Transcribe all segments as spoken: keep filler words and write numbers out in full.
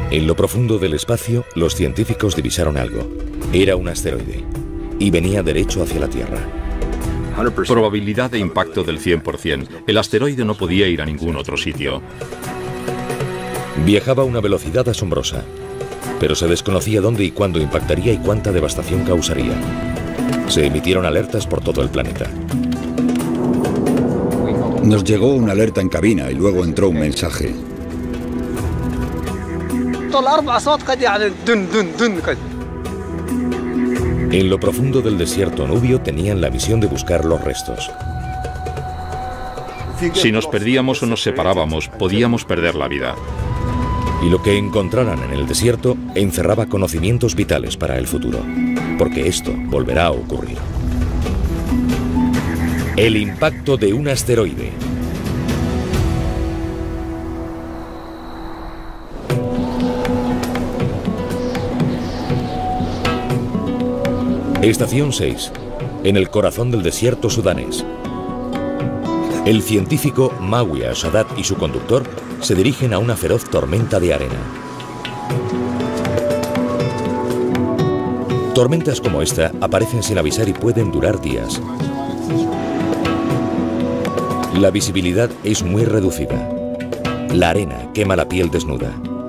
En lo profundo del espacio, los científicos divisaron algo. Era un asteroide y venía derecho hacia la Tierra. Probabilidad de impacto del cien por cien. El asteroide no podía ir a ningún otro sitio. Viajaba a una velocidad asombrosa, pero se desconocía dónde y cuándo impactaría y cuánta devastación causaría. Se emitieron alertas por todo el planeta. Nos llegó una alerta en cabina y luego entró un mensaje. En lo profundo del desierto nubio tenían la misión de buscar los restos. Si nos perdíamos o nos separábamos, podíamos perder la vida. Y lo que encontraran en el desierto encerraba conocimientos vitales para el futuro, porque esto volverá a ocurrir. El impacto de un asteroide. Estación seis, en el corazón del desierto sudanés. El científico Mawiya Sadat y su conductor se dirigen a una feroz tormenta de arena. Tormentas como esta aparecen sin avisar y pueden durar días. La visibilidad es muy reducida. La arena quema la piel desnuda.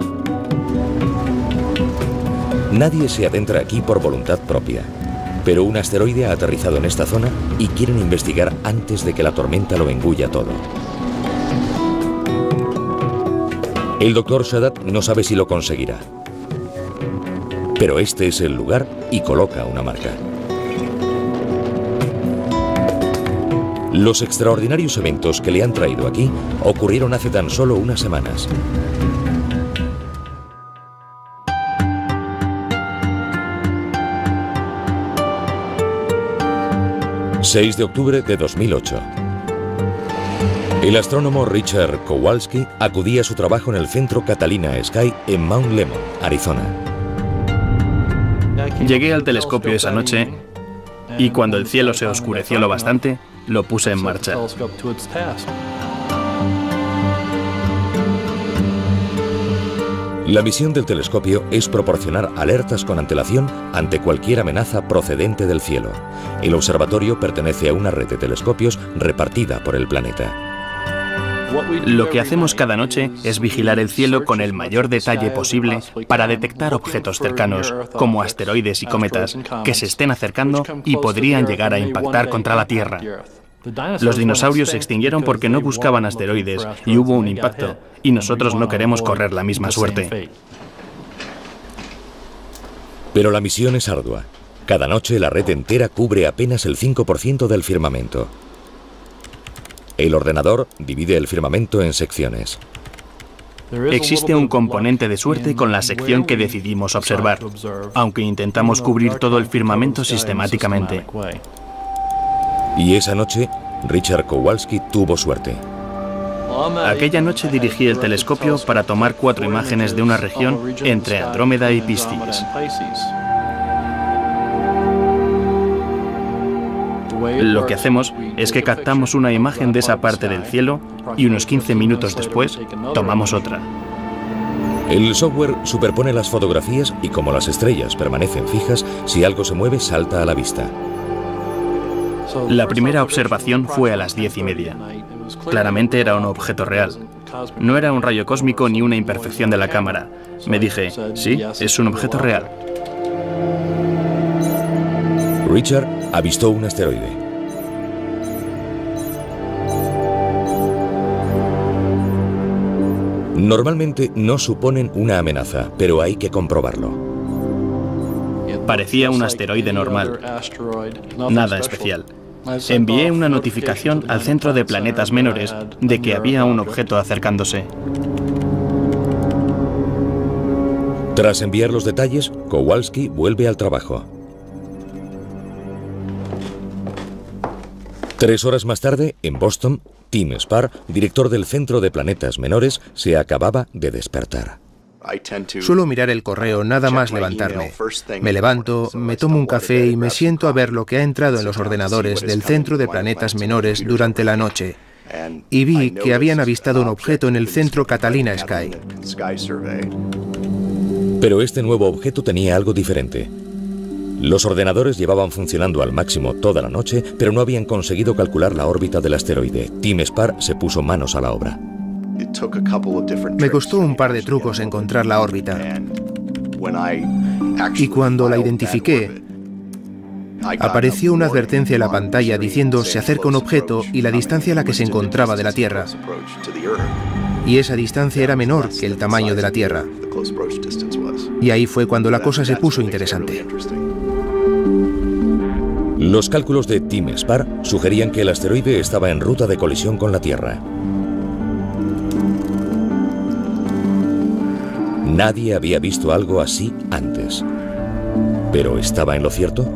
Nadie se adentra aquí por voluntad propia. Pero un asteroide ha aterrizado en esta zona y quieren investigar antes de que la tormenta lo engulla todo. El doctor Sadat no sabe si lo conseguirá. Pero este es el lugar y coloca una marca. Los extraordinarios eventos que le han traído aquí ocurrieron hace tan solo unas semanas. seis de octubre de dos mil ocho. El astrónomo Richard Kowalski acudía a su trabajo en el centro Catalina Sky en Mount Lemmon, Arizona. Llegué al telescopio esa noche y cuando el cielo se oscureció lo bastante, lo puse en marcha. La misión del telescopio es proporcionar alertas con antelación ante cualquier amenaza procedente del cielo. El observatorio pertenece a una red de telescopios repartida por el planeta. Lo que hacemos cada noche es vigilar el cielo con el mayor detalle posible para detectar objetos cercanos, como asteroides y cometas, que se estén acercando y podrían llegar a impactar contra la Tierra. Los dinosaurios se extinguieron porque no buscaban asteroides y hubo un impacto, y nosotros no queremos correr la misma suerte. Pero la misión es ardua. Cada noche la red entera cubre apenas el cinco por ciento del firmamento. El ordenador divide el firmamento en secciones. Existe un componente de suerte con la sección que decidimos observar, aunque intentamos cubrir todo el firmamento sistemáticamente. Y esa noche, Richard Kowalski tuvo suerte. Aquella noche dirigí el telescopio para tomar cuatro imágenes de una región entre Andrómeda y Piscis. Lo que hacemos es que captamos una imagen de esa parte del cielo y unos quince minutos después tomamos otra. El software superpone las fotografías y como las estrellas permanecen fijas, si algo se mueve salta a la vista. La primera observación fue a las diez y media. Claramente era un objeto real. No era un rayo cósmico ni una imperfección de la cámara. Me dije, sí, es un objeto real. Richard avistó un asteroide. Normalmente no suponen una amenaza, pero hay que comprobarlo. Parecía un asteroide normal. Nada especial. Envié una notificación al Centro de Planetas Menores de que había un objeto acercándose. Tras enviar los detalles, Kowalski vuelve al trabajo. Tres horas más tarde, en Boston, Tim Spar, director del Centro de Planetas Menores, se acababa de despertar. Suelo mirar el correo nada más levantarme. Me levanto, me tomo un café y me siento a ver lo que ha entrado en los ordenadores del Centro de Planetas Menores durante la noche. Y vi que habían avistado un objeto en el centro Catalina Sky. Pero este nuevo objeto tenía algo diferente. Los ordenadores llevaban funcionando al máximo toda la noche, pero no habían conseguido calcular la órbita del asteroide. Tim Sparr se puso manos a la obra. Me costó un par de trucos encontrar la órbita. Y cuando la identifiqué, apareció una advertencia en la pantalla diciendo se acerca un objeto y la distancia a la que se encontraba de la Tierra. Y esa distancia era menor que el tamaño de la Tierra. Y ahí fue cuando la cosa se puso interesante. Los cálculos de Tim Sparr sugerían que el asteroide estaba en ruta de colisión con la Tierra. Nadie había visto algo así antes. ¿Pero estaba en lo cierto?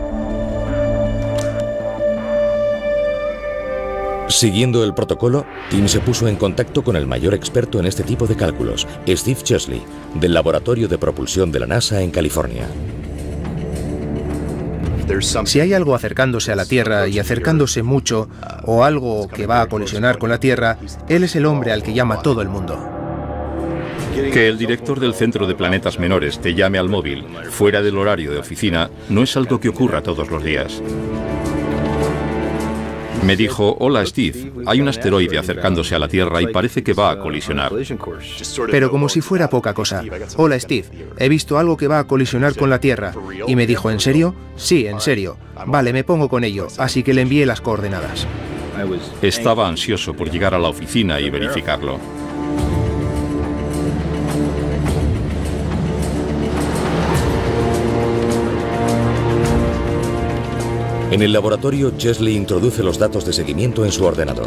Siguiendo el protocolo, Tim se puso en contacto con el mayor experto en este tipo de cálculos, Steve Chesley, del Laboratorio de Propulsión de la NASA en California. Si hay algo acercándose a la Tierra y acercándose mucho, o algo que va a colisionar con la Tierra, él es el hombre al que llama todo el mundo. Que el director del Centro de Planetas Menores te llame al móvil, fuera del horario de oficina, no es algo que ocurra todos los días. Me dijo, hola Steve, hay un asteroide acercándose a la Tierra y parece que va a colisionar. Pero como si fuera poca cosa. Hola Steve, he visto algo que va a colisionar con la Tierra. Y me dijo, ¿en serio? Sí, en serio. Vale, me pongo con ello, así que le envié las coordenadas. Estaba ansioso por llegar a la oficina y verificarlo. En el laboratorio, Chesley introduce los datos de seguimiento en su ordenador.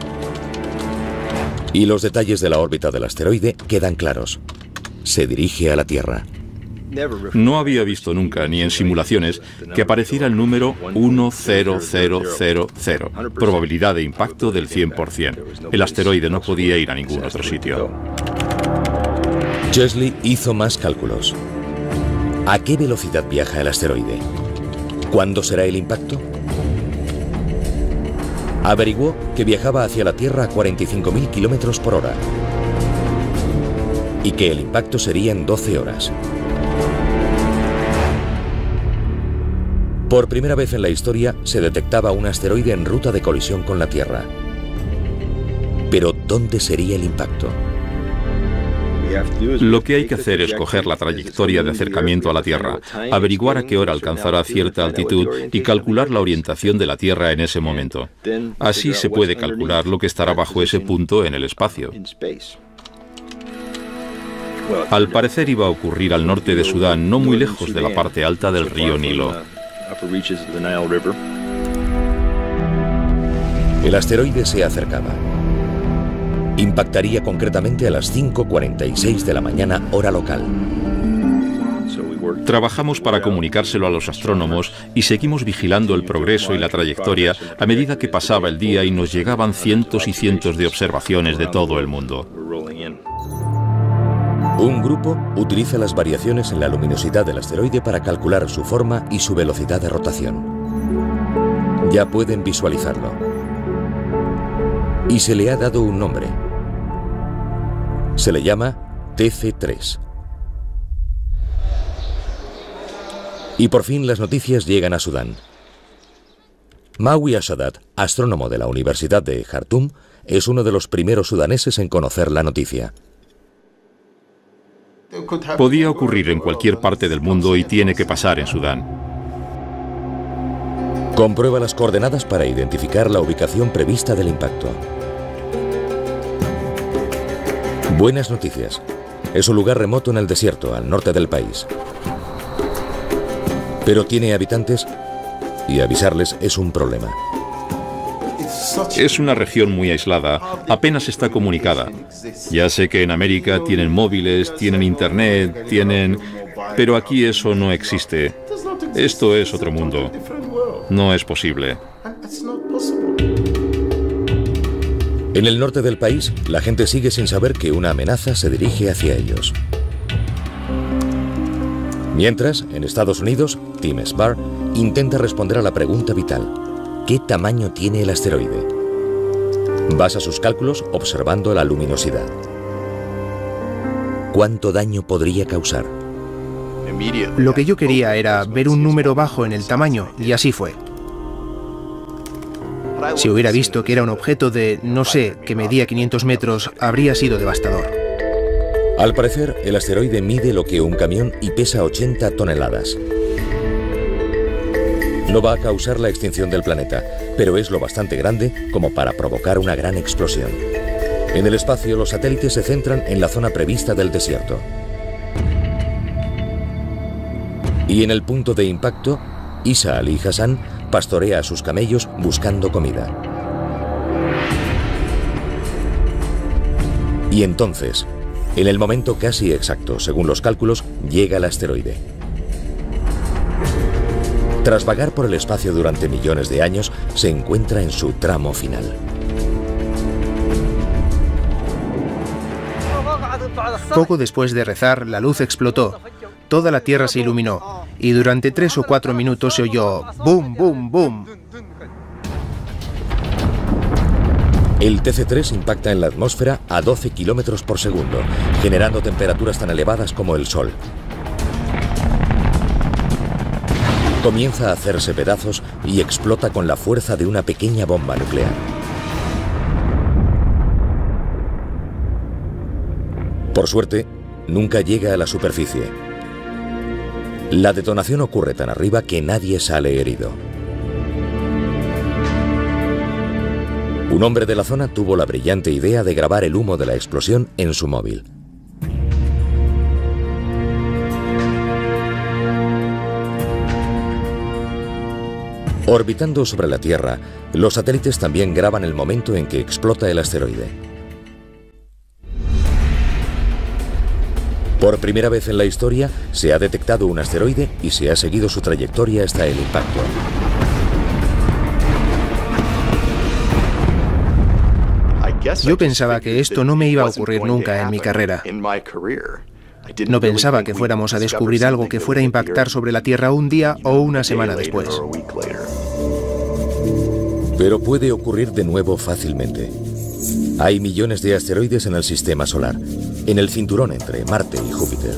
Y los detalles de la órbita del asteroide quedan claros. Se dirige a la Tierra. No había visto nunca, ni en simulaciones, que apareciera el número uno cero cero cero cero, probabilidad de impacto del cien por cien. El asteroide no podía ir a ningún otro sitio. Chesley hizo más cálculos. ¿A qué velocidad viaja el asteroide? ¿Cuándo será el impacto? Averiguó que viajaba hacia la Tierra a cuarenta y cinco mil kilómetros por hora y que el impacto sería en doce horas. Por primera vez en la historia se detectaba un asteroide en ruta de colisión con la Tierra. Pero ¿dónde sería el impacto? Lo que hay que hacer es coger la trayectoria de acercamiento a la Tierra, averiguar a qué hora alcanzará cierta altitud y calcular la orientación de la Tierra en ese momento. Así se puede calcular lo que estará bajo ese punto en el espacio. Al parecer iba a ocurrir al norte de Sudán, no muy lejos de la parte alta del río Nilo. El asteroide se acercaba. Impactaría concretamente a las cinco cuarenta y seis de la mañana, hora local. Trabajamos para comunicárselo a los astrónomos y seguimos vigilando el progreso y la trayectoria a medida que pasaba el día y nos llegaban cientos y cientos de observaciones de todo el mundo. Un grupo utiliza las variaciones en la luminosidad del asteroide para calcular su forma y su velocidad de rotación. Ya pueden visualizarlo. Y se le ha dado un nombre. Se le llama T C tres. Y por fin las noticias llegan a Sudán. Mawi Ashadat, astrónomo de la Universidad de Jartum, es uno de los primeros sudaneses en conocer la noticia. Podía ocurrir en cualquier parte del mundo y tiene que pasar en Sudán. Comprueba las coordenadas para identificar la ubicación prevista del impacto. Buenas noticias. Es un lugar remoto en el desierto, al norte del país. Pero tiene habitantes y avisarles es un problema. Es una región muy aislada, apenas está comunicada. Ya sé que en América tienen móviles, tienen internet, tienen... Pero aquí eso no existe. Esto es otro mundo. No es posible. En el norte del país, la gente sigue sin saber que una amenaza se dirige hacia ellos. Mientras, en Estados Unidos, Tim Sparr intenta responder a la pregunta vital: ¿qué tamaño tiene el asteroide? Basa sus cálculos observando la luminosidad. ¿Cuánto daño podría causar? Lo que yo quería era ver un número bajo en el tamaño, y así fue. Si hubiera visto que era un objeto de, no sé, que medía quinientos metros, habría sido devastador. Al parecer, el asteroide mide lo que un camión y pesa ochenta toneladas. No va a causar la extinción del planeta, pero es lo bastante grande como para provocar una gran explosión. En el espacio, los satélites se centran en la zona prevista del desierto. Y en el punto de impacto, Isa Ali Hassan pastorea a sus camellos buscando comida. Y entonces, en el momento casi exacto, según los cálculos, llega el asteroide. Tras vagar por el espacio durante millones de años, se encuentra en su tramo final. Poco después de rezar, la luz explotó. Toda la Tierra se iluminó, y durante tres o cuatro minutos se oyó ¡boom, boom, boom! El T C tres impacta en la atmósfera a doce kilómetros por segundo, generando temperaturas tan elevadas como el Sol. Comienza a hacerse pedazos y explota con la fuerza de una pequeña bomba nuclear. Por suerte, nunca llega a la superficie. La detonación ocurre tan arriba que nadie sale herido. Un hombre de la zona tuvo la brillante idea de grabar el humo de la explosión en su móvil. Orbitando sobre la Tierra, los satélites también graban el momento en que explota el asteroide. Por primera vez en la historia, se ha detectado un asteroide y se ha seguido su trayectoria hasta el impacto. Yo pensaba que esto no me iba a ocurrir nunca en mi carrera. No pensaba que fuéramos a descubrir algo que fuera a impactar sobre la Tierra un día o una semana después. Pero puede ocurrir de nuevo fácilmente. Hay millones de asteroides en el sistema solar, en el cinturón entre Marte y Júpiter.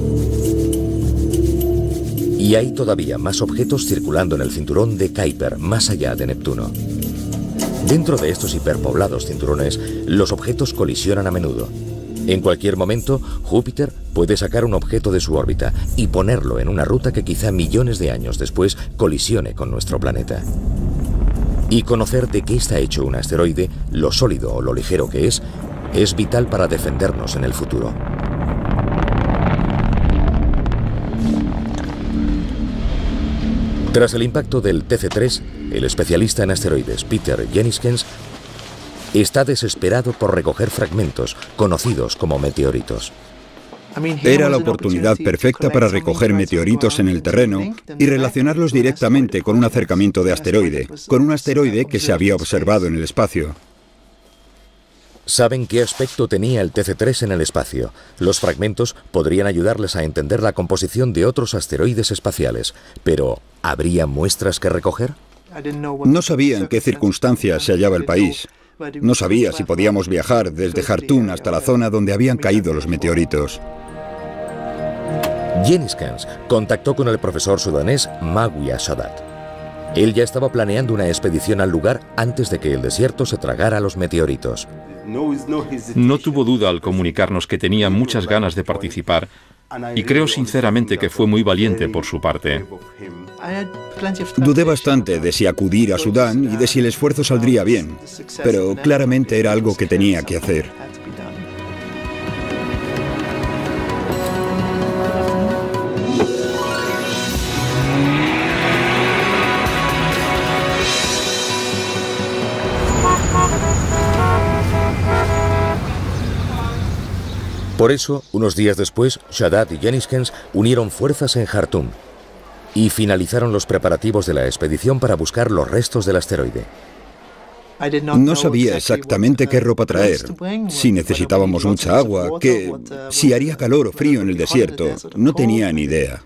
Y hay todavía más objetos circulando en el cinturón de Kuiper, más allá de Neptuno. Dentro de estos hiperpoblados cinturones, los objetos colisionan a menudo. En cualquier momento, Júpiter puede sacar un objeto de su órbita y ponerlo en una ruta que quizá millones de años después colisione con nuestro planeta. Y conocer de qué está hecho un asteroide, lo sólido o lo ligero que es, es vital para defendernos en el futuro. Tras el impacto del T C tres, el especialista en asteroides Peter Jeniskens está desesperado por recoger fragmentos conocidos como meteoritos. Era la oportunidad perfecta para recoger meteoritos en el terreno y relacionarlos directamente con un acercamiento de asteroide, con un asteroide que se había observado en el espacio. Saben qué aspecto tenía el T C tres en el espacio. Los fragmentos podrían ayudarles a entender la composición de otros asteroides espaciales, pero ¿habría muestras que recoger? No sabía en qué circunstancias se hallaba el país. No sabía si podíamos viajar desde Khartoum hasta la zona donde habían caído los meteoritos. Jeniskens contactó con el profesor sudanés Maguia Sadat. Él ya estaba planeando una expedición al lugar antes de que el desierto se tragara los meteoritos. No tuvo duda al comunicarnos que tenía muchas ganas de participar y creo sinceramente que fue muy valiente por su parte. Dudé bastante de si acudir a Sudán y de si el esfuerzo saldría bien, pero claramente era algo que tenía que hacer. Por eso, unos días después, Sadat y Jeniskens unieron fuerzas en Khartoum y finalizaron los preparativos de la expedición para buscar los restos del asteroide. No sabía exactamente qué ropa traer, si necesitábamos mucha agua, que si haría calor o frío en el desierto, no tenía ni idea.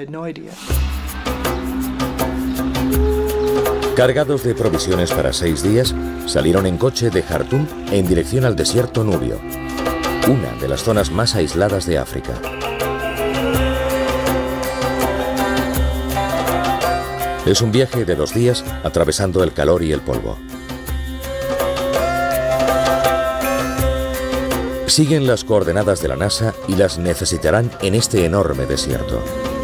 Cargados de provisiones para seis días, salieron en coche de Khartoum en dirección al desierto nubio, una de las zonas más aisladas de África. Es un viaje de dos días atravesando el calor y el polvo. Siguen las coordenadas de la NASA y las necesitarán en este enorme desierto.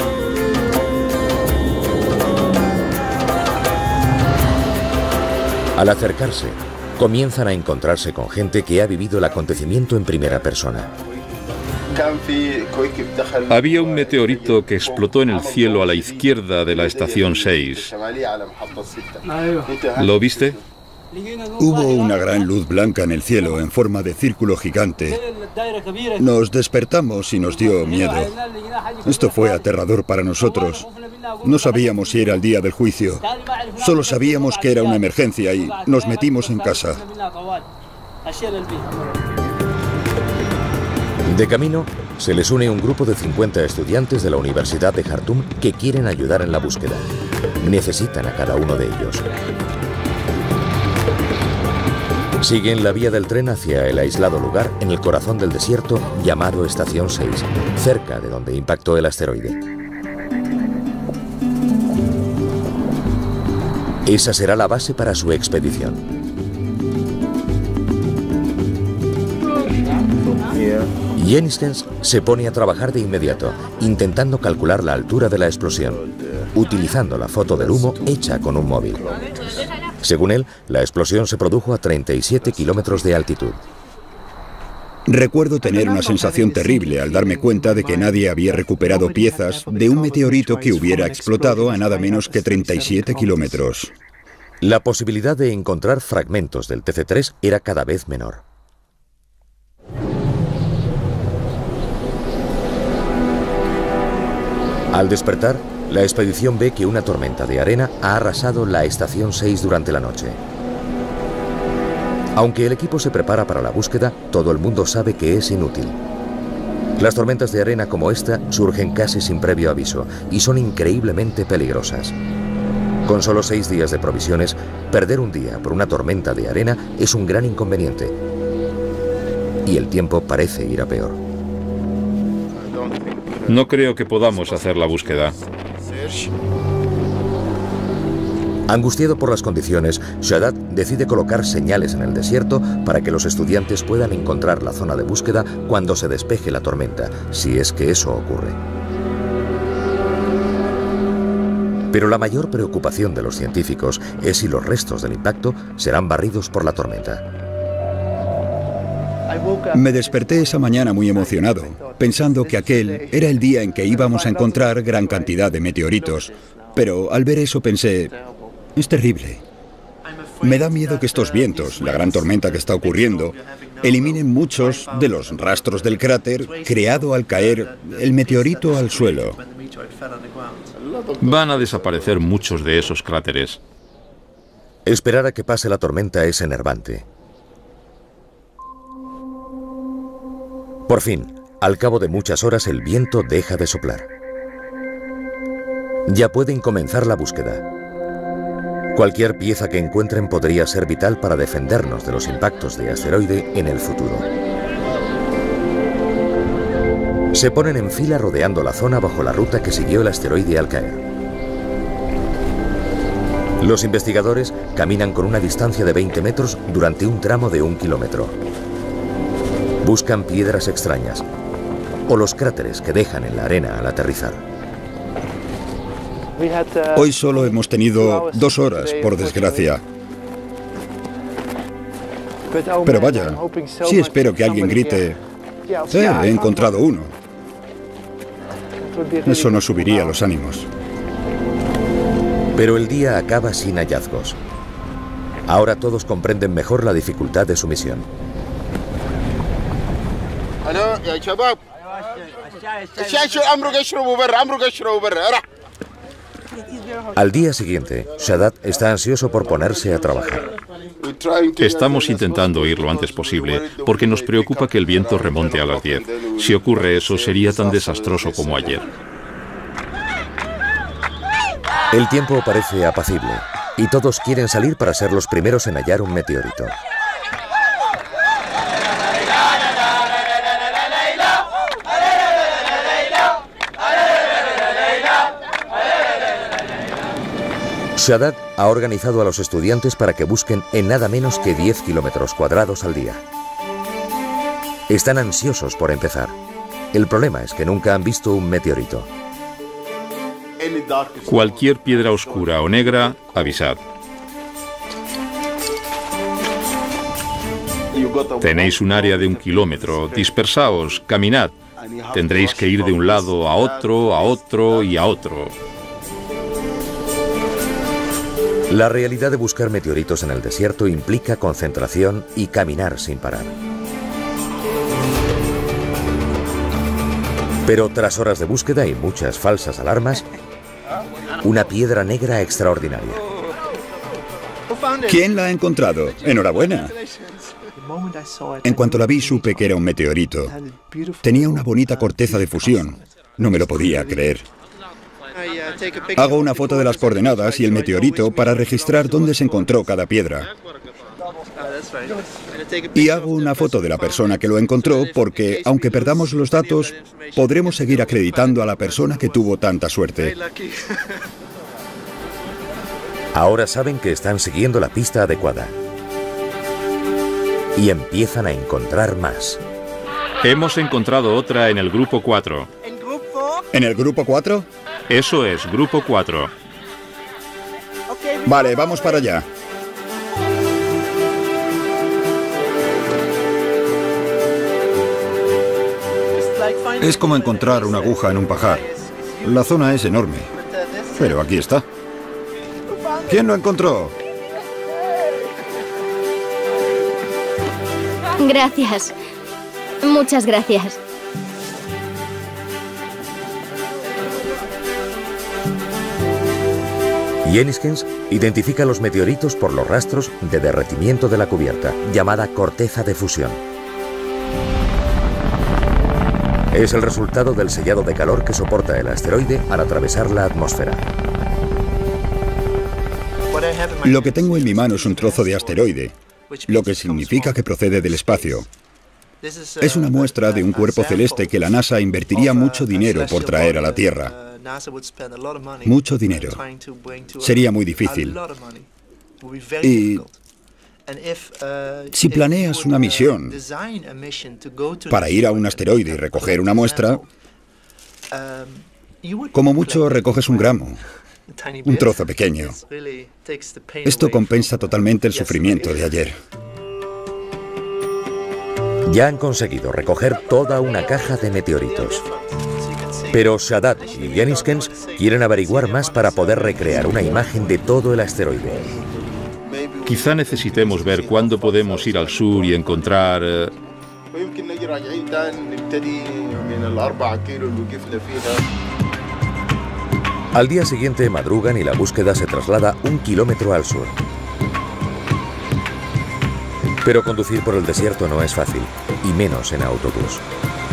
Al acercarse, comienzan a encontrarse con gente que ha vivido el acontecimiento en primera persona. Había un meteorito que explotó en el cielo a la izquierda de la estación seis. ¿Lo viste? Hubo una gran luz blanca en el cielo en forma de círculo gigante. Nos despertamos y nos dio miedo. Esto fue aterrador para nosotros. No sabíamos si era el día del juicio. Solo sabíamos que era una emergencia y nos metimos en casa. De camino, se les une un grupo de cincuenta estudiantes de la Universidad de Jartum que quieren ayudar en la búsqueda. Necesitan a cada uno de ellos. Siguen la vía del tren hacia el aislado lugar en el corazón del desierto llamado Estación seis, cerca de donde impactó el asteroide. Esa será la base para su expedición. Jenniskens se pone a trabajar de inmediato, intentando calcular la altura de la explosión, utilizando la foto del humo hecha con un móvil. Según él, la explosión se produjo a treinta y siete kilómetros de altitud. Recuerdo tener una sensación terrible al darme cuenta de que nadie había recuperado piezas de un meteorito que hubiera explotado a nada menos que treinta y siete kilómetros. La posibilidad de encontrar fragmentos del T C tres era cada vez menor. Al despertar, la expedición ve que una tormenta de arena ha arrasado la Estación seis durante la noche. Aunque el equipo se prepara para la búsqueda, todo el mundo sabe que es inútil. Las tormentas de arena como esta surgen casi sin previo aviso y son increíblemente peligrosas. Con solo seis días de provisiones, perder un día por una tormenta de arena es un gran inconveniente. Y el tiempo parece ir a peor. No creo que podamos hacer la búsqueda. Angustiado por las condiciones, Shaddad decide colocar señales en el desierto para que los estudiantes puedan encontrar la zona de búsqueda cuando se despeje la tormenta, si es que eso ocurre. Pero la mayor preocupación de los científicos es si los restos del impacto serán barridos por la tormenta. Me desperté esa mañana muy emocionado, pensando que aquel era el día en que íbamos a encontrar gran cantidad de meteoritos. Pero al ver eso pensé, es terrible. Me da miedo que estos vientos, la gran tormenta que está ocurriendo, eliminen muchos de los rastros del cráter creado al caer el meteorito al suelo. Van a desaparecer muchos de esos cráteres. Esperar a que pase la tormenta es enervante. Por fin, al cabo de muchas horas, el viento deja de soplar. Ya pueden comenzar la búsqueda. Cualquier pieza que encuentren podría ser vital para defendernos de los impactos de asteroide en el futuro. Se ponen en fila rodeando la zona bajo la ruta que siguió el asteroide al caer. Los investigadores caminan con una distancia de veinte metros durante un tramo de un kilómetro. Buscan piedras extrañas o los cráteres que dejan en la arena al aterrizar. Hoy solo hemos tenido dos horas, por desgracia. Pero vaya, sí espero que alguien grite, ¡eh, he encontrado uno! Eso nos subiría los ánimos. Pero el día acaba sin hallazgos. Ahora todos comprenden mejor la dificultad de su misión. Al día siguiente, Shaddad está ansioso por ponerse a trabajar. Estamos intentando ir lo antes posible porque nos preocupa que el viento remonte a las diez. Si ocurre eso, sería tan desastroso como ayer. El tiempo parece apacible y todos quieren salir para ser los primeros en hallar un meteorito. Shaddad ha organizado a los estudiantes para que busquen en nada menos que diez kilómetros cuadrados al día. Están ansiosos por empezar. El problema es que nunca han visto un meteorito. Cualquier piedra oscura o negra, avisad. Tenéis un área de un kilómetro, dispersaos, caminad. Tendréis que ir de un lado a otro, a otro y a otro. La realidad de buscar meteoritos en el desierto implica concentración y caminar sin parar. Pero tras horas de búsqueda y muchas falsas alarmas, una piedra negra extraordinaria. ¿Quién la ha encontrado? ¡Enhorabuena! En cuanto la vi, supe que era un meteorito. Tenía una bonita corteza de fusión. No me lo podía creer. Hago una foto de las coordenadas y el meteorito para registrar dónde se encontró cada piedra. Y hago una foto de la persona que lo encontró porque, aunque perdamos los datos, podremos seguir acreditando a la persona que tuvo tanta suerte. Ahora saben que están siguiendo la pista adecuada. Y empiezan a encontrar más. Hemos encontrado otra en el grupo cuatro. ¿En el grupo cuatro? Eso es, grupo cuatro. Vale, vamos para allá. Es como encontrar una aguja en un pajar. La zona es enorme. Pero aquí está. ¿Quién lo encontró? Gracias. Muchas gracias. Jenniskens identifica los meteoritos por los rastros de derretimiento de la cubierta, llamada corteza de fusión. Es el resultado del sellado de calor que soporta el asteroide al atravesar la atmósfera. Lo que tengo en mi mano es un trozo de asteroide, lo que significa que procede del espacio. Es una muestra de un cuerpo celeste que la NASA invertiría mucho dinero por traer a la Tierra. Mucho dinero. Sería muy difícil. Y si planeas una misión para ir a un asteroide y recoger una muestra, como mucho recoges un gramo, un trozo pequeño. Esto compensa totalmente el sufrimiento de ayer. Ya han conseguido recoger toda una caja de meteoritos. Pero Shaddad y Jenniskens quieren averiguar más para poder recrear una imagen de todo el asteroide. Quizá necesitemos ver cuándo podemos ir al sur y encontrar... Eh... Al día siguiente madrugan y la búsqueda se traslada un kilómetro al sur. Pero conducir por el desierto no es fácil, y menos en autobús.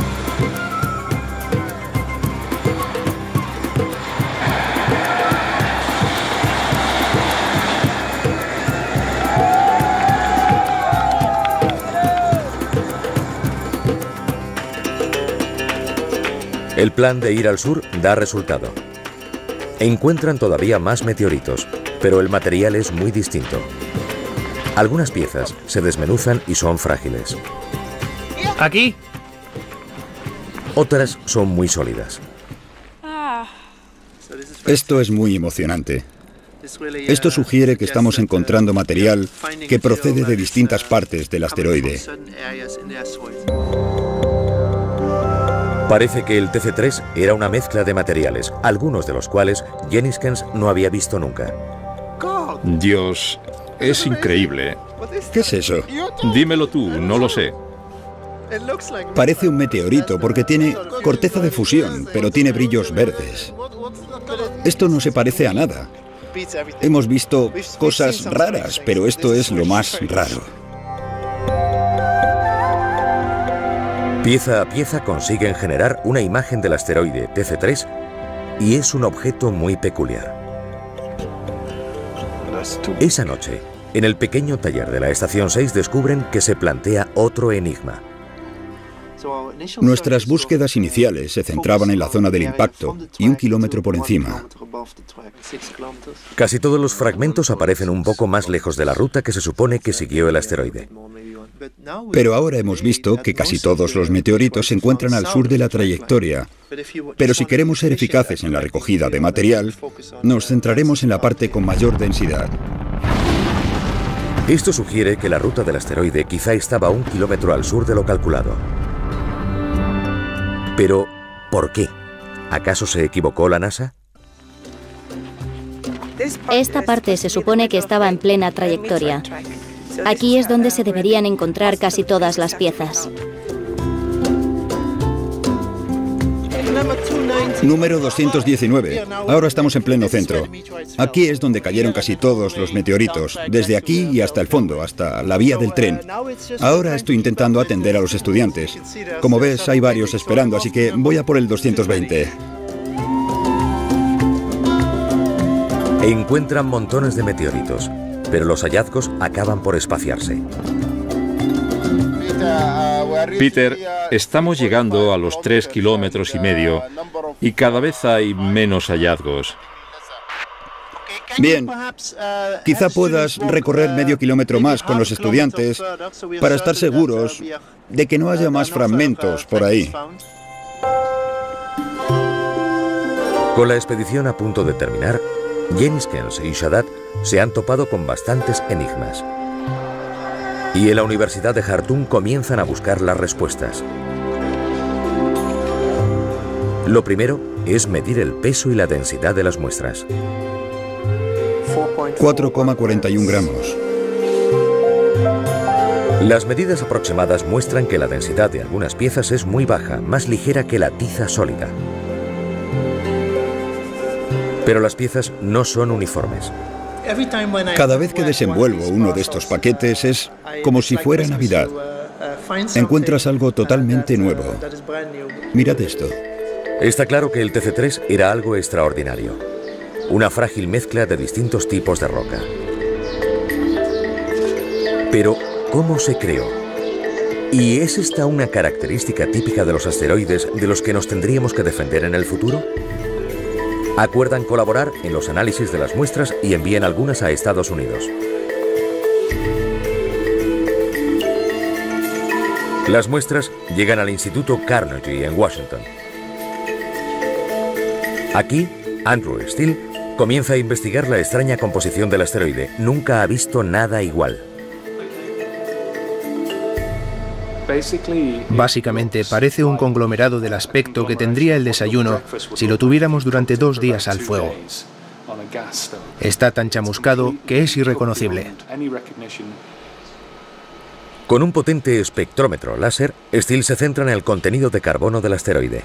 El plan de ir al sur da resultado. Encuentran todavía más meteoritos, pero el material es muy distinto. Algunas piezas se desmenuzan y son frágiles. ¡Aquí! Otras son muy sólidas. Esto es muy emocionante. Esto sugiere que estamos encontrando material que procede de distintas partes del asteroide. Parece que el T C tres era una mezcla de materiales, algunos de los cuales Jenniskens no había visto nunca. Dios, es increíble. ¿Qué es eso? Dímelo tú, no lo sé. Parece un meteorito porque tiene corteza de fusión, pero tiene brillos verdes. Esto no se parece a nada. Hemos visto cosas raras, pero esto es lo más raro. Pieza a pieza consiguen generar una imagen del asteroide T C tres y es un objeto muy peculiar. Esa noche, en el pequeño taller de la Estación seis descubren que se plantea otro enigma. Nuestras búsquedas iniciales se centraban en la zona del impacto y un kilómetro por encima. Casi todos los fragmentos aparecen un poco más lejos de la ruta que se supone que siguió el asteroide. Pero ahora hemos visto que casi todos los meteoritos se encuentran al sur de la trayectoria. Pero si queremos ser eficaces en la recogida de material, nos centraremos en la parte con mayor densidad. Esto sugiere que la ruta del asteroide quizá estaba un kilómetro al sur de lo calculado. Pero, ¿por qué? ¿Acaso se equivocó la NASA? Esta parte se supone que estaba en plena trayectoria. Aquí es donde se deberían encontrar casi todas las piezas. Número doscientos diecinueve. Ahora estamos en pleno centro. Aquí es donde cayeron casi todos los meteoritos, desde aquí y hasta el fondo, hasta la vía del tren. Ahora estoy intentando atender a los estudiantes. Como ves, hay varios esperando, así que voy a por el doscientos veinte. Encuentran montones de meteoritos, pero los hallazgos acaban por espaciarse. Peter, estamos llegando a los tres kilómetros y medio y cada vez hay menos hallazgos. Bien, quizá puedas recorrer medio kilómetro más con los estudiantes para estar seguros de que no haya más fragmentos por ahí. Con la expedición a punto de terminar, Jenniskens y Shaddad se han topado con bastantes enigmas. Y en la Universidad de Jartum comienzan a buscar las respuestas. Lo primero es medir el peso y la densidad de las muestras. cuatro coma cuarenta y uno gramos. Las medidas aproximadas muestran que la densidad de algunas piezas es muy baja, más ligera que la tiza sólida. Pero las piezas no son uniformes. Cada vez que desenvuelvo uno de estos paquetes es como si fuera Navidad. Encuentras algo totalmente nuevo. Mirad esto. Está claro que el T C tres era algo extraordinario. Una frágil mezcla de distintos tipos de roca. Pero, ¿cómo se creó? ¿Y es esta una característica típica de los asteroides de los que nos tendríamos que defender en el futuro? Acuerdan colaborar en los análisis de las muestras y envían algunas a Estados Unidos. Las muestras llegan al Instituto Carnegie en Washington. Aquí, Andrew Steele comienza a investigar la extraña composición del asteroide. Nunca ha visto nada igual. Básicamente parece un conglomerado del aspecto que tendría el desayuno si lo tuviéramos durante dos días al fuego. Está tan chamuscado que es irreconocible. Con un potente espectrómetro láser, Steele se centra en el contenido de carbono del asteroide.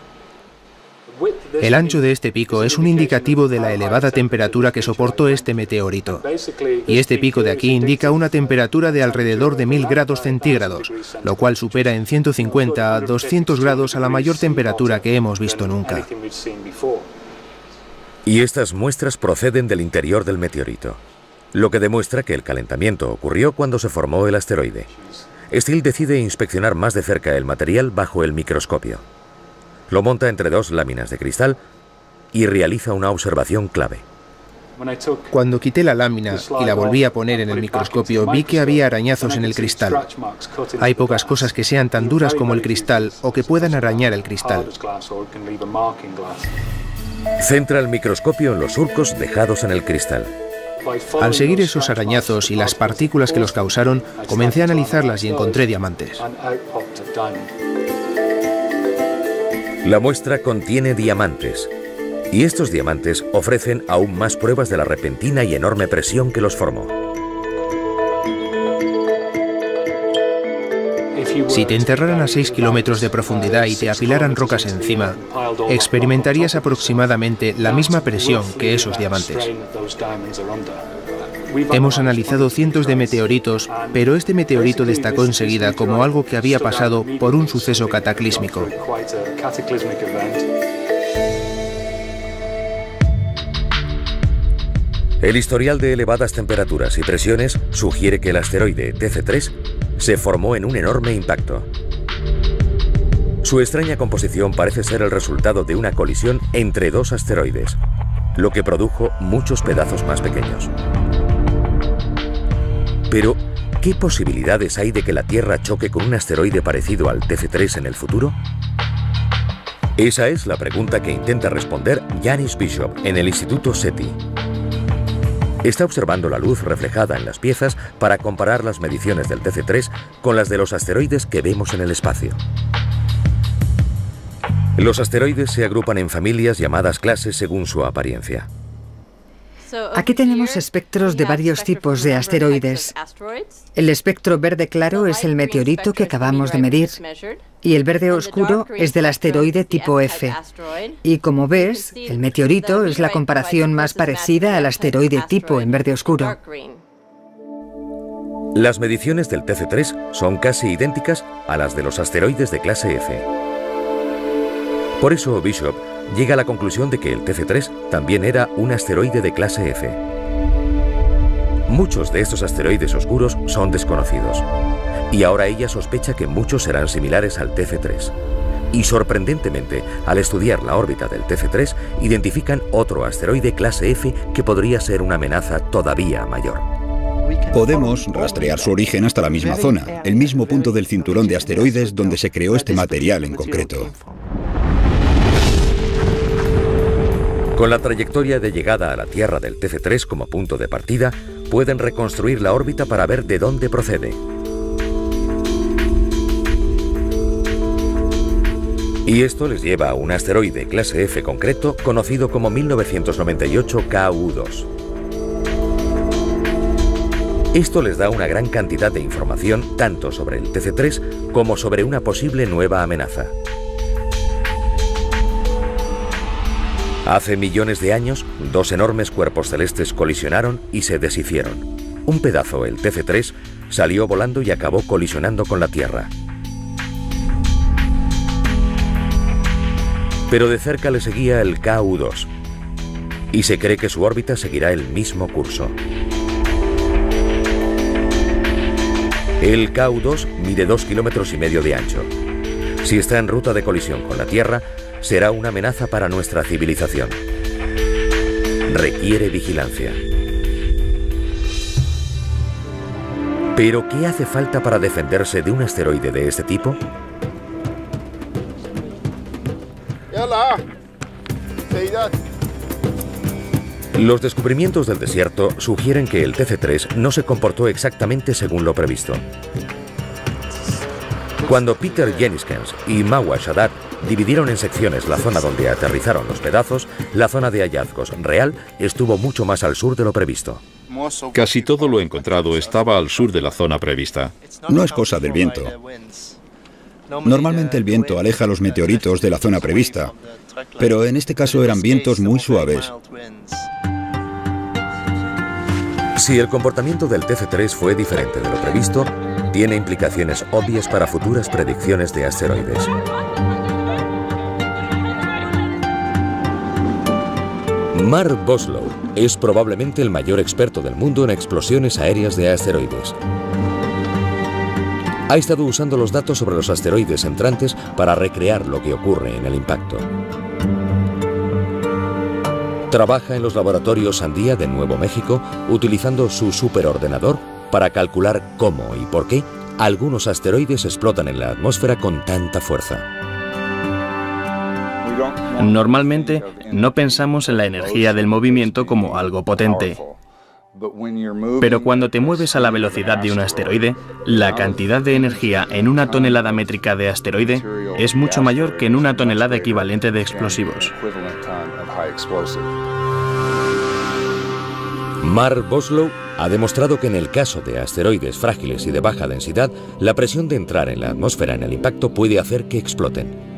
El ancho de este pico es un indicativo de la elevada temperatura que soportó este meteorito. Y este pico de aquí indica una temperatura de alrededor de mil grados centígrados, lo cual supera en ciento cincuenta a doscientos grados a la mayor temperatura que hemos visto nunca. Y estas muestras proceden del interior del meteorito, lo que demuestra que el calentamiento ocurrió cuando se formó el asteroide. Steele decide inspeccionar más de cerca el material bajo el microscopio. Lo monta entre dos láminas de cristal y realiza una observación clave. Cuando quité la lámina y la volví a poner en el microscopio, vi que había arañazos en el cristal. Hay pocas cosas que sean tan duras como el cristal o que puedan arañar el cristal. Centra el microscopio en los surcos dejados en el cristal. Al seguir esos arañazos y las partículas que los causaron, comencé a analizarlas y encontré diamantes. La muestra contiene diamantes, y estos diamantes ofrecen aún más pruebas de la repentina y enorme presión que los formó. Si te enterraran a seis kilómetros de profundidad y te apilaran rocas encima, experimentarías aproximadamente la misma presión que esos diamantes. Hemos analizado cientos de meteoritos, pero este meteorito destacó enseguida como algo que había pasado por un suceso cataclísmico. El historial de elevadas temperaturas y presiones sugiere que el asteroide T C tres se formó en un enorme impacto. Su extraña composición parece ser el resultado de una colisión entre dos asteroides, lo que produjo muchos pedazos más pequeños. Pero, ¿qué posibilidades hay de que la Tierra choque con un asteroide parecido al T C tres en el futuro? Esa es la pregunta que intenta responder Janis Bishop en el Instituto SETI. Está observando la luz reflejada en las piezas para comparar las mediciones del T C tres con las de los asteroides que vemos en el espacio. Los asteroides se agrupan en familias llamadas clases según su apariencia. Aquí tenemos espectros de varios tipos de asteroides. El espectro verde claro es el meteorito que acabamos de medir, y el verde oscuro es del asteroide tipo F. Y como ves, el meteorito es la comparación más parecida al asteroide tipo en verde oscuro. Las mediciones del T C tres son casi idénticas a las de los asteroides de clase F. Por eso Bishop llega a la conclusión de que el T C tres también era un asteroide de clase F. Muchos de estos asteroides oscuros son desconocidos, y ahora ella sospecha que muchos serán similares al T C tres. Y sorprendentemente, al estudiar la órbita del T C tres, identifican otro asteroide clase F que podría ser una amenaza todavía mayor. Podemos rastrear su origen hasta la misma zona, el mismo punto del cinturón de asteroides donde se creó este material en concreto. Con la trayectoria de llegada a la Tierra del T C tres como punto de partida, pueden reconstruir la órbita para ver de dónde procede. Y esto les lleva a un asteroide clase F concreto conocido como mil novecientos noventa y ocho K U dos. Esto les da una gran cantidad de información tanto sobre el T C tres como sobre una posible nueva amenaza. Hace millones de años, dos enormes cuerpos celestes colisionaron y se deshicieron. Un pedazo, el T C tres, salió volando y acabó colisionando con la Tierra. Pero de cerca le seguía el K U dos, y se cree que su órbita seguirá el mismo curso. El K U dos mide dos kilómetros y medio de ancho. Si está en ruta de colisión con la Tierra, será una amenaza para nuestra civilización. Requiere vigilancia. ¿Pero qué hace falta para defenderse de un asteroide de este tipo? Los descubrimientos del desierto sugieren que el T C tres no se comportó exactamente según lo previsto. Cuando Peter Jenniskens y Mawa Shaddad dividieron en secciones la zona donde aterrizaron los pedazos, la zona de hallazgos real estuvo mucho más al sur de lo previsto. Casi todo lo encontrado estaba al sur de la zona prevista. No es cosa del viento. Normalmente el viento aleja los meteoritos de la zona prevista, pero en este caso eran vientos muy suaves. Si el comportamiento del T C tres fue diferente de lo previsto, tiene implicaciones obvias para futuras predicciones de asteroides. Mark Boslow es probablemente el mayor experto del mundo en explosiones aéreas de asteroides. Ha estado usando los datos sobre los asteroides entrantes para recrear lo que ocurre en el impacto. Trabaja en los laboratorios Sandia de Nuevo México utilizando su superordenador para calcular cómo y por qué algunos asteroides explotan en la atmósfera con tanta fuerza. Normalmente no pensamos en la energía del movimiento como algo potente. Pero cuando te mueves a la velocidad de un asteroide, la cantidad de energía en una tonelada métrica de asteroide es mucho mayor que en una tonelada equivalente de explosivos. Mark Boslow ha demostrado que en el caso de asteroides frágiles y de baja densidad, la presión de entrar en la atmósfera en el impacto puede hacer que exploten.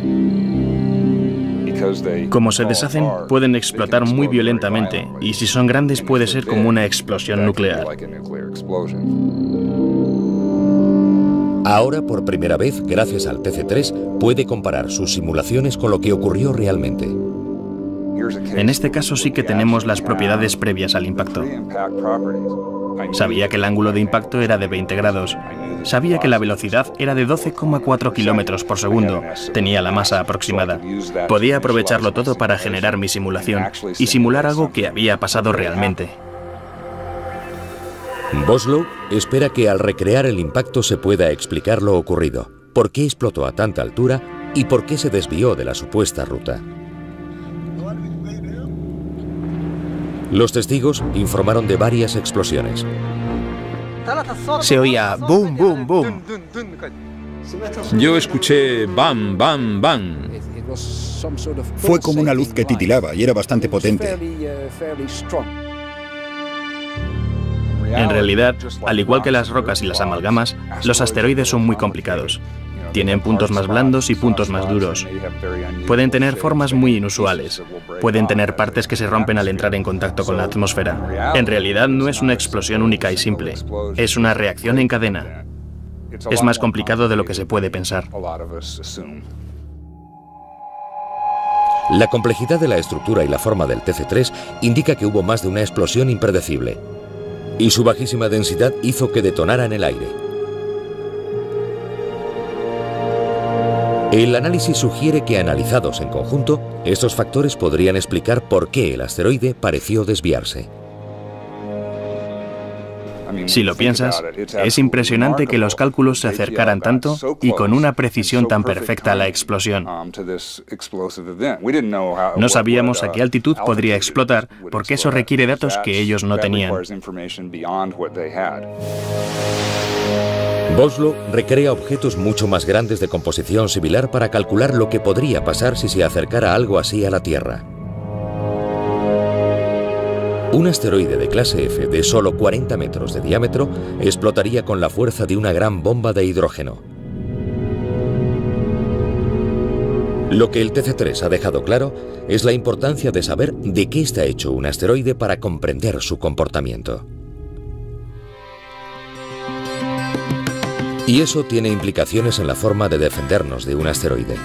Como se deshacen, pueden explotar muy violentamente, y si son grandes puede ser como una explosión nuclear. Ahora, por primera vez, gracias al T C tres, puede comparar sus simulaciones con lo que ocurrió realmente. En este caso sí que tenemos las propiedades previas al impacto. Sabía que el ángulo de impacto era de veinte grados, Sabía que la velocidad era de doce coma cuatro kilómetros por segundo. Tenía la masa aproximada. Podía aprovecharlo todo para generar mi simulación y simular algo que había pasado realmente. Boslow espera que al recrear el impacto se pueda explicar lo ocurrido, por qué explotó a tanta altura y por qué se desvió de la supuesta ruta. Los testigos informaron de varias explosiones. Se oía boom, boom, boom. Yo escuché bam, bam, bam. Fue como una luz que titilaba y era bastante potente. En realidad, al igual que las rocas y las amalgamas, los asteroides son muy complicados. Tienen puntos más blandos y puntos más duros. Pueden tener formas muy inusuales. Pueden tener partes que se rompen al entrar en contacto con la atmósfera. En realidad no es una explosión única y simple. Es una reacción en cadena. Es más complicado de lo que se puede pensar. La complejidad de la estructura y la forma del T C tres indica que hubo más de una explosión impredecible. Y su bajísima densidad hizo que detonara en el aire. El análisis sugiere que, analizados en conjunto, estos factores podrían explicar por qué el asteroide pareció desviarse. Si lo piensas, es impresionante que los cálculos se acercaran tanto y con una precisión tan perfecta a la explosión. No sabíamos a qué altitud podría explotar, porque eso requiere datos que ellos no tenían. Boslow recrea objetos mucho más grandes de composición similar para calcular lo que podría pasar si se acercara algo así a la Tierra. Un asteroide de clase F de solo cuarenta metros de diámetro explotaría con la fuerza de una gran bomba de hidrógeno. Lo que el T C tres ha dejado claro es la importancia de saber de qué está hecho un asteroide para comprender su comportamiento. Y eso tiene implicaciones en la forma de defendernos de un asteroide.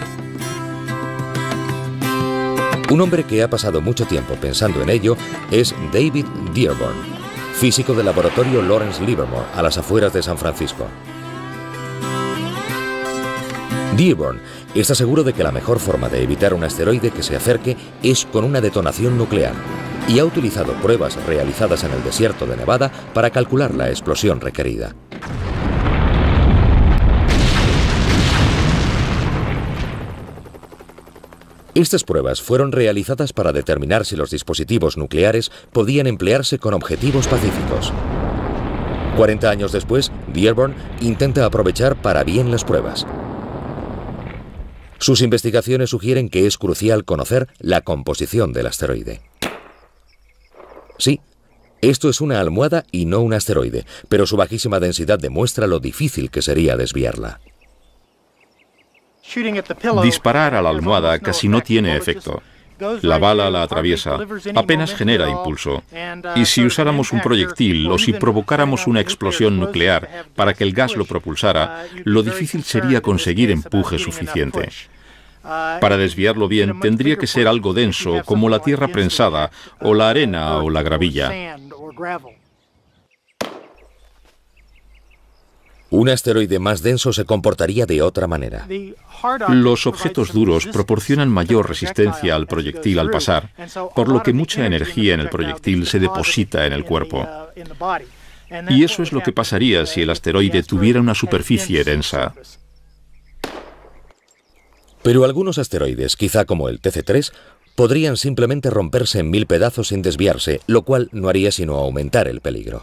Un hombre que ha pasado mucho tiempo pensando en ello es David Dearborn, físico del laboratorio Lawrence Livermore, a las afueras de San Francisco. Dearborn está seguro de que la mejor forma de evitar un asteroide que se acerque es con una detonación nuclear, y ha utilizado pruebas realizadas en el desierto de Nevada para calcular la explosión requerida. Estas pruebas fueron realizadas para determinar si los dispositivos nucleares podían emplearse con objetivos pacíficos. cuarenta años después, Dearborn intenta aprovechar para bien las pruebas. Sus investigaciones sugieren que es crucial conocer la composición del asteroide. Sí, esto es una almohada y no un asteroide, pero su bajísima densidad demuestra lo difícil que sería desviarla. Disparar a la almohada casi no tiene efecto. La bala la atraviesa, apenas genera impulso. Y si usáramos un proyectil o si provocáramos una explosión nuclear para que el gas lo propulsara, lo difícil sería conseguir empuje suficiente. Para desviarlo bien, tendría que ser algo denso, como la tierra prensada, o la arena o la gravilla. Un asteroide más denso se comportaría de otra manera. Los objetos duros proporcionan mayor resistencia al proyectil al pasar, por lo que mucha energía en el proyectil se deposita en el cuerpo. Y eso es lo que pasaría si el asteroide tuviera una superficie densa. Pero algunos asteroides, quizá como el T C tres, podrían simplemente romperse en mil pedazos sin desviarse, lo cual no haría sino aumentar el peligro.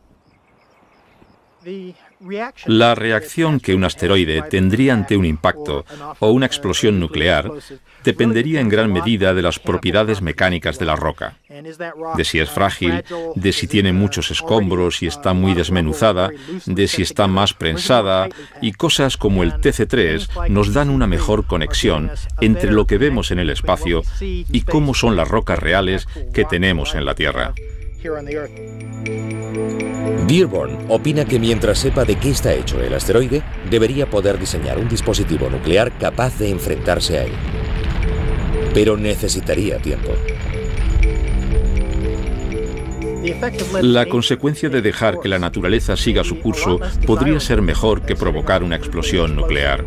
La reacción que un asteroide tendría ante un impacto o una explosión nuclear dependería en gran medida de las propiedades mecánicas de la roca, de si es frágil, de si tiene muchos escombros y está muy desmenuzada, de si está más prensada, y cosas como el T C tres nos dan una mejor conexión entre lo que vemos en el espacio y cómo son las rocas reales que tenemos en la Tierra. Dearborn opina que mientras sepa de qué está hecho el asteroide, debería poder diseñar un dispositivo nuclear capaz de enfrentarse a él. Pero necesitaría tiempo. La consecuencia de dejar que la naturaleza siga su curso podría ser mejor que provocar una explosión nuclear.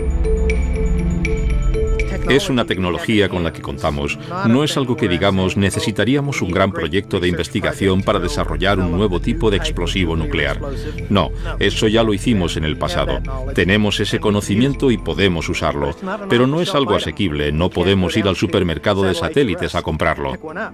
Es una tecnología con la que contamos. No es algo que digamos necesitaríamos un gran proyecto de investigación para desarrollar un nuevo tipo de explosivo nuclear. No, eso ya lo hicimos en el pasado. Tenemos ese conocimiento y podemos usarlo. Pero no es algo asequible, no podemos ir al supermercado de satélites a comprarlo.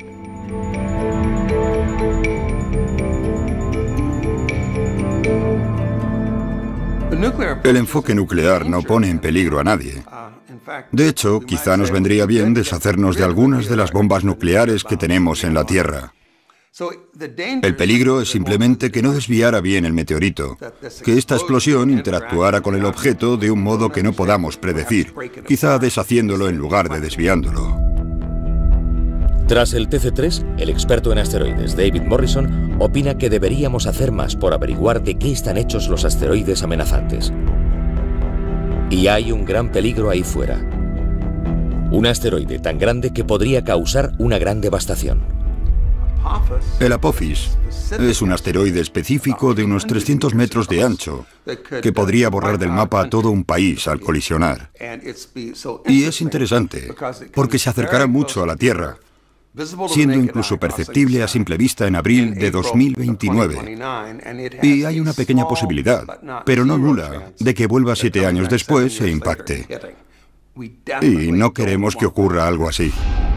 El enfoque nuclear no pone en peligro a nadie. De hecho, quizá nos vendría bien deshacernos de algunas de las bombas nucleares que tenemos en la Tierra. El peligro es simplemente que no desviara bien el meteorito, que esta explosión interactuara con el objeto de un modo que no podamos predecir, quizá deshaciéndolo en lugar de desviándolo. Tras el T C tres, el experto en asteroides David Morrison opina que deberíamos hacer más por averiguar de qué están hechos los asteroides amenazantes. Y hay un gran peligro ahí fuera. Un asteroide tan grande que podría causar una gran devastación. El Apophis es un asteroide específico de unos trescientos metros de ancho que podría borrar del mapa a todo un país al colisionar. Y es interesante porque se acercará mucho a la Tierra, siendo incluso perceptible a simple vista en abril de dos mil veintinueve. Y hay una pequeña posibilidad, pero no nula, de que vuelva siete años después e impacte. Y no queremos que ocurra algo así.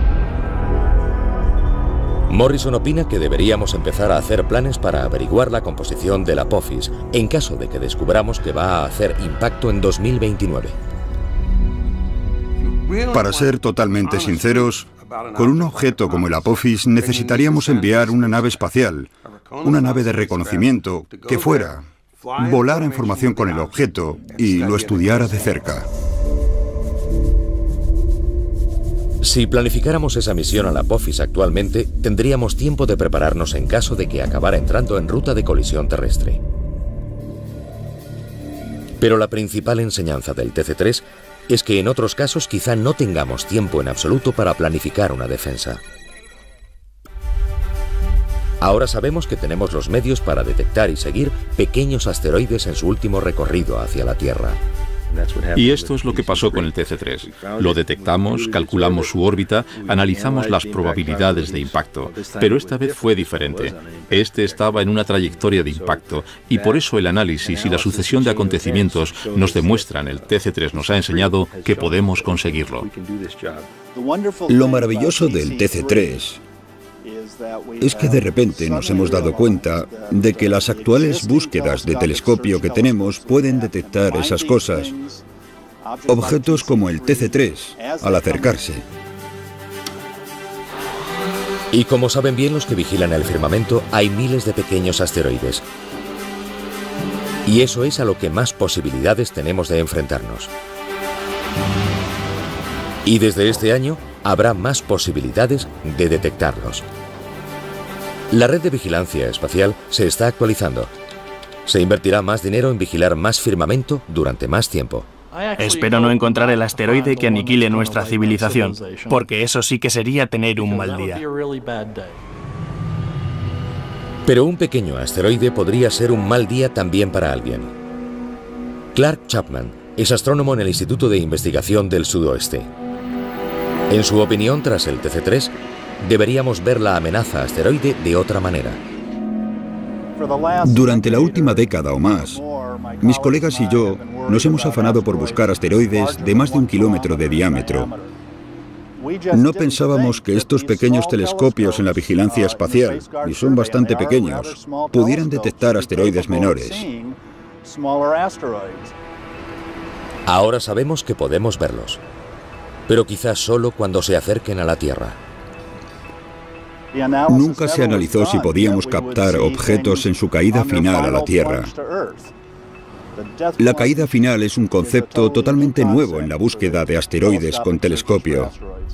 Morrison opina que deberíamos empezar a hacer planes para averiguar la composición del Apophis, en caso de que descubramos que va a hacer impacto en dos mil veintinueve. Para ser totalmente sinceros, con un objeto como el Apophis necesitaríamos enviar una nave espacial, una nave de reconocimiento, que fuera, volara en formación con el objeto y lo estudiara de cerca. Si planificáramos esa misión al Apophis actualmente, tendríamos tiempo de prepararnos en caso de que acabara entrando en ruta de colisión terrestre. Pero la principal enseñanza del T C tres es que en otros casos quizá no tengamos tiempo en absoluto para planificar una defensa. Ahora sabemos que tenemos los medios para detectar y seguir pequeños asteroides en su último recorrido hacia la Tierra. Y esto es lo que pasó con el T C tres. Lo detectamos, calculamos su órbita, analizamos las probabilidades de impacto, pero esta vez fue diferente. Este estaba en una trayectoria de impacto y por eso el análisis y la sucesión de acontecimientos nos demuestran, el T C tres nos ha enseñado que podemos conseguirlo. Lo maravilloso del T C tres es que de repente nos hemos dado cuenta de que las actuales búsquedas de telescopio que tenemos pueden detectar esas cosas, objetos como el T C tres, al acercarse. Y como saben bien los que vigilan el firmamento, hay miles de pequeños asteroides. Y eso es a lo que más posibilidades tenemos de enfrentarnos. Y desde este año habrá más posibilidades de detectarlos. La red de vigilancia espacial se está actualizando. Se invertirá más dinero en vigilar más firmamento durante más tiempo. Espero no encontrar el asteroide que aniquile nuestra civilización, porque eso sí que sería tener un mal día. Pero un pequeño asteroide podría ser un mal día también para alguien. Clark Chapman es astrónomo en el Instituto de Investigación del Sudoeste. En su opinión, tras el T C tres, deberíamos ver la amenaza asteroide de otra manera. Durante la última década o más, mis colegas y yo nos hemos afanado por buscar asteroides de más de un kilómetro de diámetro. No pensábamos que estos pequeños telescopios en la vigilancia espacial, y son bastante pequeños, pudieran detectar asteroides menores. Ahora sabemos que podemos verlos, pero quizás solo cuando se acerquen a la Tierra. Nunca se analizó si podíamos captar objetos en su caída final a la Tierra. La caída final es un concepto totalmente nuevo en la búsqueda de asteroides con telescopio.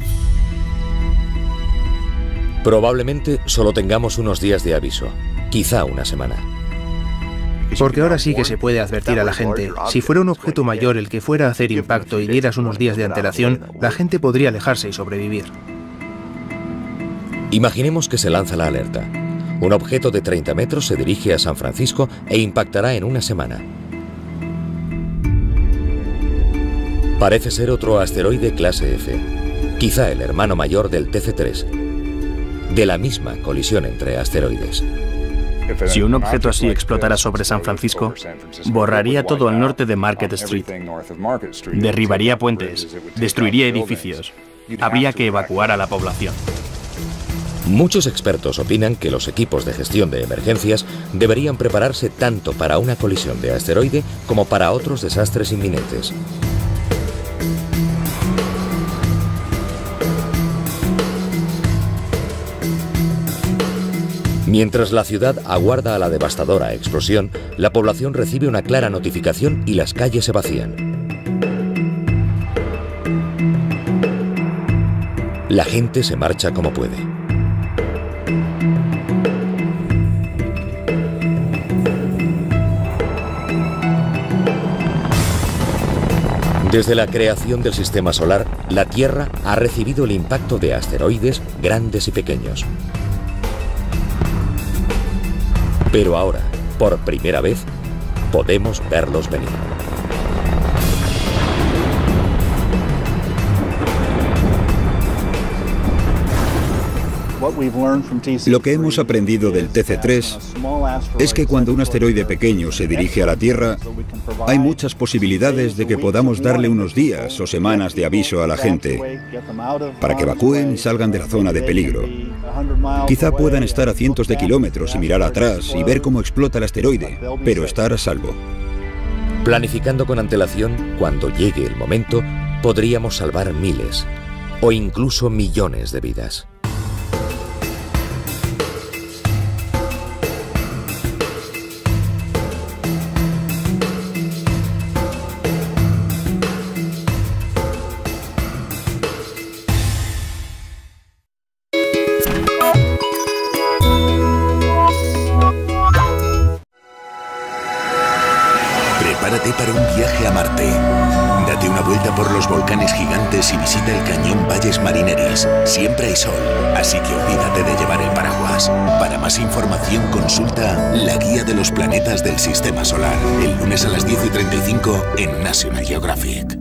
Probablemente solo tengamos unos días de aviso, quizá una semana. Porque ahora sí que se puede advertir a la gente. Si fuera un objeto mayor el que fuera a hacer impacto y dieras unos días de antelación, la gente podría alejarse y sobrevivir. Imaginemos que se lanza la alerta. Un objeto de treinta metros se dirige a San Francisco e impactará en una semana. Parece ser otro asteroide clase F, quizá el hermano mayor del T C tres, de la misma colisión entre asteroides. Si un objeto así explotara sobre San Francisco, borraría todo al norte de Market Street, derribaría puentes, destruiría edificios, habría que evacuar a la población. Muchos expertos opinan que los equipos de gestión de emergencias deberían prepararse tanto para una colisión de asteroide como para otros desastres inminentes. Mientras la ciudad aguarda a la devastadora explosión, la población recibe una clara notificación y las calles se vacían. La gente se marcha como puede. Desde la creación del sistema solar, la Tierra ha recibido el impacto de asteroides grandes y pequeños. Pero ahora, por primera vez, podemos verlos venir. Lo que hemos aprendido del T C tres es que cuando un asteroide pequeño se dirige a la Tierra, hay muchas posibilidades de que podamos darle unos días o semanas de aviso a la gente para que evacúen y salgan de la zona de peligro. Quizá puedan estar a cientos de kilómetros y mirar atrás y ver cómo explota el asteroide, pero estar a salvo. Planificando con antelación, cuando llegue el momento, podríamos salvar miles o incluso millones de vidas. Prepárate para un viaje a Marte. Date una vuelta por los volcanes gigantes y visita el cañón Valles Marineris. Siempre hay sol, así que olvídate de llevar el paraguas. Para más información consulta la guía de los planetas del Sistema Solar. El lunes a las diez y treinta y cinco en National Geographic.